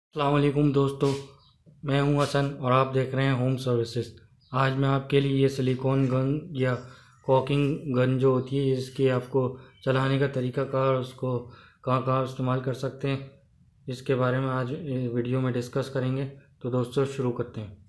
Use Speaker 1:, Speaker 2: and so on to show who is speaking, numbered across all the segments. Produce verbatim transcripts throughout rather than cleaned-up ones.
Speaker 1: अस्सलाम वालेकुम दोस्तों, मैं हूं हसन और आप देख रहे हैं होम सर्विसेज। आज मैं आपके लिए ये सिलिकॉन गन या कॉकिंग गन जो होती है इसकी आपको चलाने का तरीक़ाकार, उसको कहाँ कहाँ इस्तेमाल कर सकते हैं, इसके बारे में आज वीडियो में डिस्कस करेंगे। तो दोस्तों शुरू करते हैं।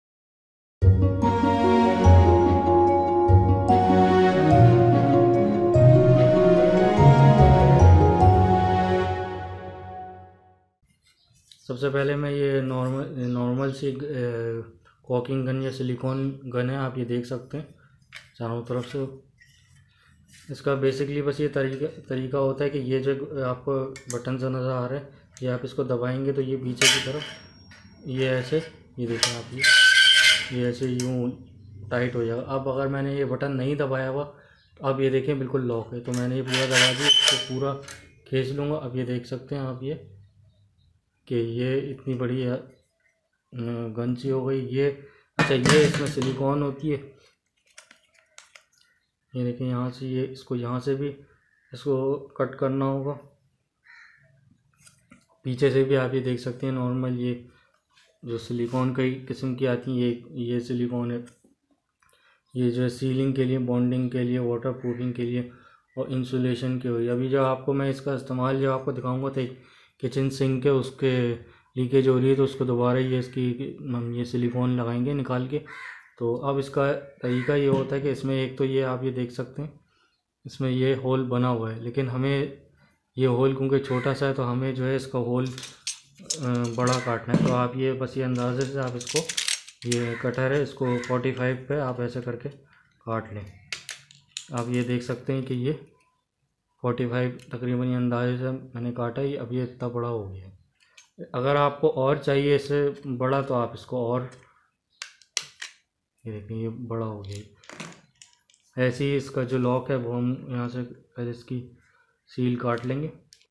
Speaker 1: सबसे पहले मैं ये नॉर्मल नॉर्मल सी कॉकिंग गन या सिलिकॉन गन है, आप ये देख सकते हैं चारों तरफ से। इसका बेसिकली बस ये तरीका तरीका होता है कि ये जो आपको बटन से नज़र आ रहा है, ये आप इसको दबाएंगे तो ये पीछे की तरफ ये ऐसे, ये देखें आप, ये ये ऐसे यूँ टाइट हो जाएगा। अब अगर मैंने ये बटन नहीं दबाया हुआ तो अब ये देखें बिल्कुल लॉक है, तो मैंने ये पूरा दबा दिया, इसको पूरा खींच लूँगा। अब ये देख सकते हैं आप ये कि ये इतनी बड़ी गन सी हो गई ये। अच्छा, ये इसमें सिलिकॉन होती है, ये देखिए यहाँ से, ये इसको यहाँ से भी इसको कट करना होगा, पीछे से भी आप ये देख सकते हैं। नॉर्मल ये जो सिलिकॉन कई किस्म की आती हैं, ये ये सिलिकॉन है, ये जो है सीलिंग के लिए, बॉन्डिंग के लिए, वाटर प्रूफिंग के लिए और इंसुलेशन के लिए। अभी जब आपको मैं इसका इस्तेमाल जब आपको दिखाऊंगा तो किचन सिंक है उसके लीकेज हो रही है, तो उसको दोबारा ये इसकी हम ये सिलिकॉन लगाएंगे निकाल के। तो अब इसका तरीका ये होता है कि इसमें एक तो ये आप ये देख सकते हैं, इसमें ये होल बना हुआ है, लेकिन हमें ये होल क्योंकि छोटा सा है तो हमें जो है इसका होल बड़ा काटना है। तो आप ये बस ये अंदाजे से आप इसको, ये कटर है, इसको पैंतालीस पे आप ऐसे करके काट लें। आप ये देख सकते हैं कि ये पैंतालीस तकरीबन ये अंदाजे से मैंने काटा ही, अब ये इतना बड़ा हो गया है। अगर आपको और चाहिए इससे बड़ा तो आप इसको और, ये देखिए ये बड़ा हो गया। ऐसे ही इसका जो लॉक है वो हम यहाँ से पहले इसकी सील काट लेंगे।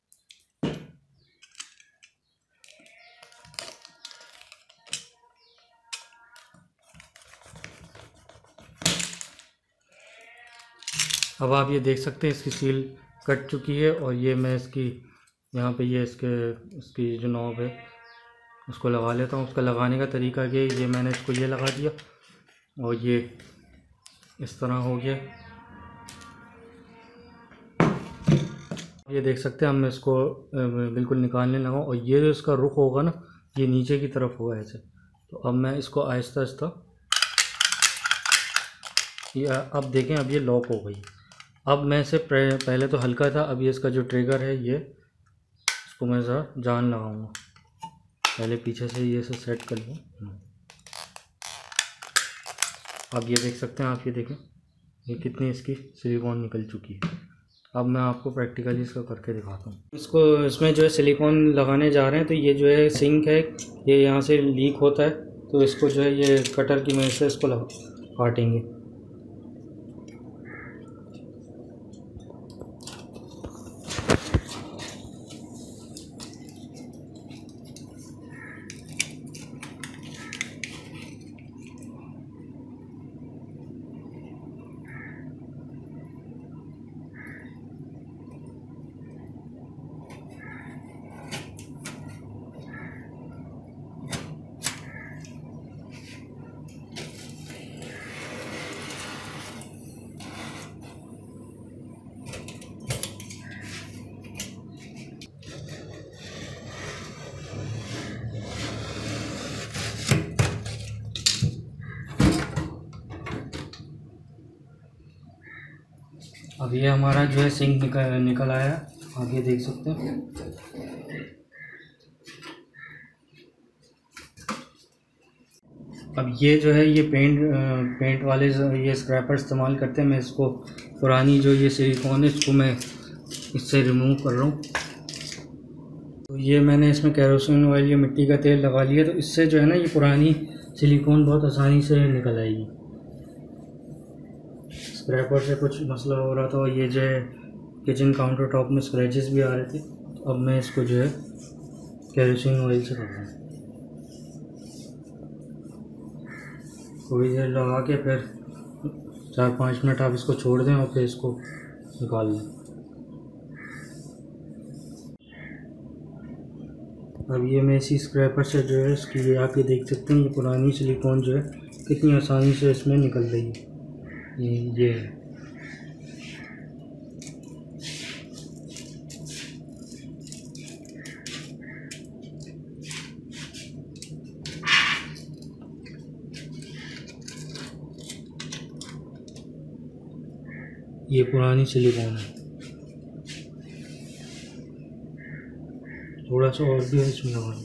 Speaker 1: अब आप ये देख सकते हैं इसकी सील कट चुकी है, और ये मैं इसकी यहाँ पे ये इसके इसकी जो नॉब है उसको लगा लेता हूँ। उसका लगाने का तरीका ये ये मैंने इसको ये लगा दिया और ये इस तरह हो गया। ये देख सकते हैं, हम इसको बिल्कुल निकालने लगा और ये जो इसका रुख होगा ना, ये नीचे की तरफ होगा ऐसे। तो अब मैं इसको आहिस्ता आहिस्ता, ये अब देखें अब ये लॉक हो गई। अब मैं इसे पहले तो हल्का था, अब ये इसका जो ट्रिगर है ये, इसको मैं ज़रा जान लगाऊंगा, पहले पीछे से ये से सेट कर लूँ। अब ये देख सकते हैं आप, ये देखें ये कितनी इसकी सिलिकॉन निकल चुकी है। अब मैं आपको प्रैक्टिकली इसका करके दिखाता हूँ। इसको इसमें जो है सिलिकॉन लगाने जा रहे हैं, तो ये जो है सिंक है, ये यहाँ से लीक होता है, तो इसको जो है ये कटर की मदद से इसको काटेंगे। अब ये हमारा जो है सिंक निकल निकल आया, आप ये देख सकते हैं। अब ये जो है ये पेंट पेंट वाले ये स्क्रैपर इस्तेमाल करते हैं। मैं इसको पुरानी जो ये सिलिकॉन है इसको मैं इससे रिमूव कर रहा हूँ। तो ये मैंने इसमें कैरोसिन ऑयल या मिट्टी का तेल लगा लिया, तो इससे जो है ना ये पुरानी सिलिकॉन बहुत आसानी से निकल आएगी। स्क्रैपर से कुछ मसला हो रहा था और ये जो है किचन काउंटर टॉप में स्क्रैचेस भी आ रहे थे, तो अब मैं इसको जो है कैरोसिन ऑयल से कर रहा हूँ। थोड़ी देर लगा के फिर चार पाँच मिनट आप इसको छोड़ दें और फिर इसको निकाल लें। अब ये मैं इसी स्क्रैपर से जो है इसकी ये आप ये देख सकते हैं, ये पुरानी सिलिकॉन जो है कितनी आसानी से इसमें निकल रही है। ये ये है। ये पुरानी सिलिकॉन है। थोड़ा सा और भी है इसमें लगाना।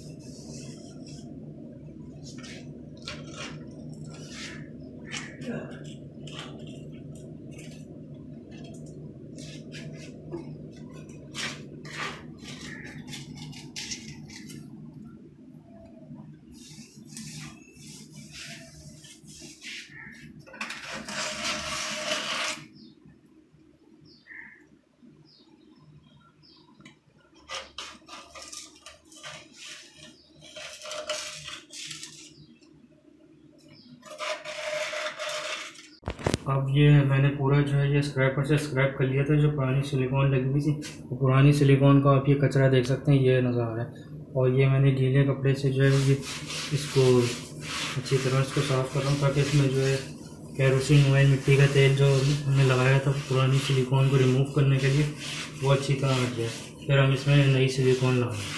Speaker 1: अब ये मैंने पूरा जो है ये स्क्रैपर से स्क्रैप कर लिया था, जो पुरानी सिलिकॉन लगी हुई थी। तो पुरानी सिलिकॉन का आप ये कचरा देख सकते हैं, ये नज़र आ रहा है। और ये मैंने गीले कपड़े से जो है ये इसको अच्छी तरह इसको साफ़ कर रहा हूँ, ताकि इसमें जो है केरोसिन ऑयल, मिट्टी का तेल जो हमने लगाया था पुरानी सिलिकॉन को रिमूव करने के लिए, वो अच्छी तरह हट जाए। फिर हम इसमें नई सिलिकॉन लगाएंगे।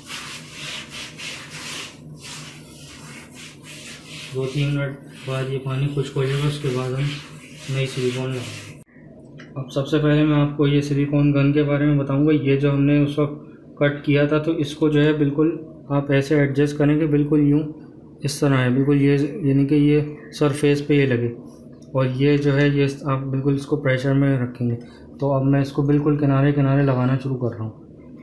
Speaker 1: दो तीन मिनट बाद ये पानी खुश्क हो जाएगा, उसके बाद हम नई सिलिकॉन लगाएंगे। अब सबसे पहले मैं आपको ये सिलिकॉन गन के बारे में बताऊंगा। ये जो हमने उस वक्त कट किया था, तो इसको जो है बिल्कुल आप ऐसे एडजस्ट करेंगे, बिल्कुल यूँ इस तरह है, बिल्कुल ये यानी कि ये सरफेस पे ये लगे। और ये जो है ये आप बिल्कुल इसको प्रेशर में रखेंगे। तो अब मैं इसको बिल्कुल किनारे किनारे लगाना शुरू कर रहा हूँ।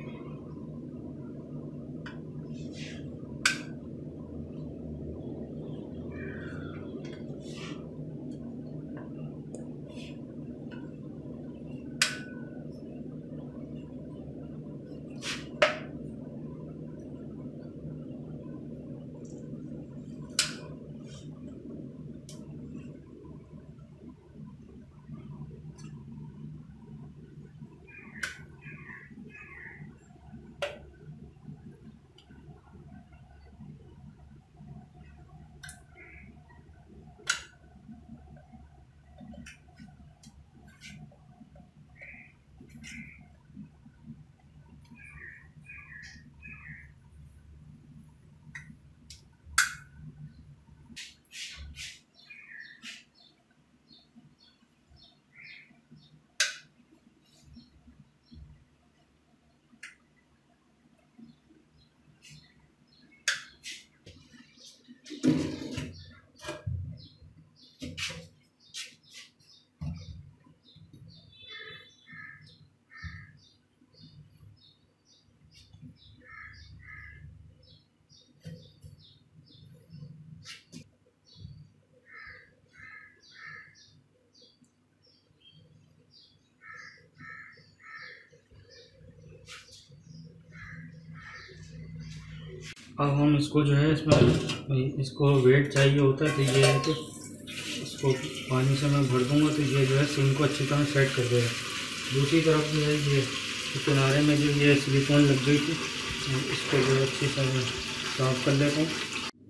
Speaker 1: अब हम इसको जो है इसमें इसको वेट चाहिए होता है, तो ये है कि इसको पानी से मैं भर दूँगा, तो ये जो है सिंक को अच्छी तरह सेट कर देगा। दूसरी तरफ जो है ये किनारे में जो ये सिलिकॉन लग गई थी, इसको जो है अच्छी तरह साफ कर लेता हूँ।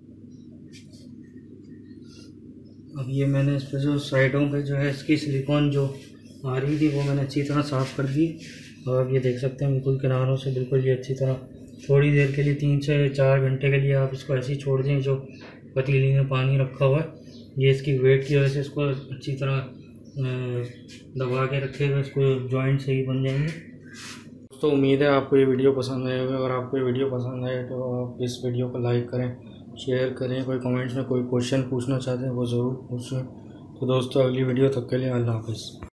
Speaker 1: अब ये मैंने इस पर जो साइडों पे जो है इसकी सिलिकॉन जो आ रही थी, वो मैंने अच्छी तरह साफ़ कर दी। और अब ये देख सकते हैं बिल्कुल किनारों से बिल्कुल ये अच्छी तरह, थोड़ी देर के लिए तीन से चार घंटे के लिए आप इसको ऐसे ही छोड़ दें। जो पतीली में पानी रखा हुआ है, ये इसकी वेट की वजह से इसको अच्छी तरह दबा के रखेगा, इसको जॉइंट सही बन जाएंगे। दोस्तों उम्मीद है आपको ये वीडियो पसंद आए होगा। अगर आपको ये वीडियो पसंद आए तो आप इस वीडियो को लाइक करें, शेयर करें। कोई कमेंट्स में कोई क्वेश्चन पूछना चाहते हैं वो ज़रूर पूछें। तो दोस्तों अगली वीडियो तक के लिए अल्लाह हाफ़िज़।